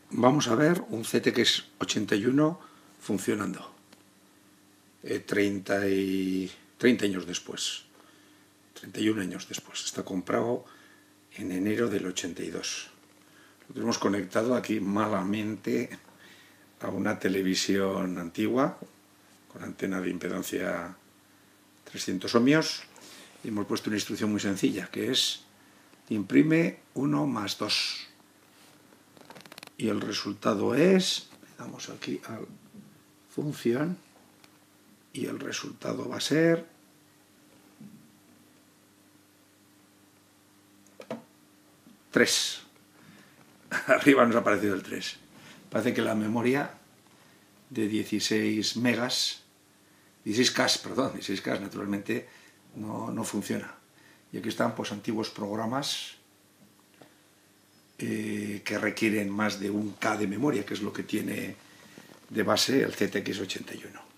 vamos a ver un ZX 81 funcionando 30 años después, 31 años después. Está comprado en enero del 82. Lo tenemos conectado aquí malamente a una televisión antigua con antena de impedancia 300 ohmios y hemos puesto una instrucción muy sencilla, que es imprime 1 más 2 y el resultado es, le damos aquí a función y el resultado va a ser 3. Arriba nos ha aparecido el 3. Parece que la memoria de 16 megas, 16K naturalmente no funciona. Y aquí están pues antiguos programas que requieren más de 1K de memoria, que es lo que tiene de base el ZX 81.